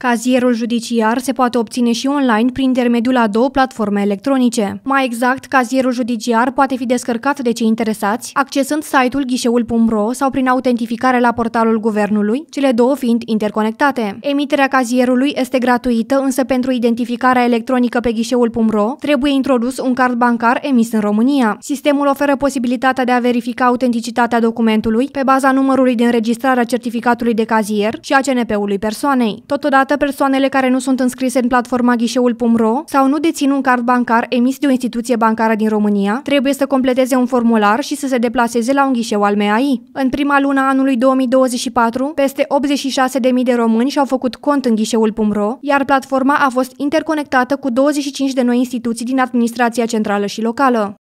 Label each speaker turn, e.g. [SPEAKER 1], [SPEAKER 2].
[SPEAKER 1] Cazierul judiciar se poate obține și online prin intermediul a două platforme electronice. Mai exact, cazierul judiciar poate fi descărcat de cei interesați, accesând site-ul ghișeul.ro sau prin autentificare la portalul Guvernului, cele două fiind interconectate. Emiterea cazierului este gratuită, însă pentru identificarea electronică pe ghișeul.ro trebuie introdus un card bancar emis în România. Sistemul oferă posibilitatea de a verifica autenticitatea documentului pe baza numărului de înregistrare a certificatului de cazier și a CNP-ului persoanei. Totodată, persoanele care nu sunt înscrise în platforma ghișeul.ro sau nu dețin un card bancar emis de o instituție bancară din România, trebuie să completeze un formular și să se deplaseze la un ghișeu al MEAI. În prima lună a anului 2024, peste 86.000 de români și-au făcut cont în ghișeul.ro, iar platforma a fost interconectată cu 25 de noi instituții din administrația centrală și locală.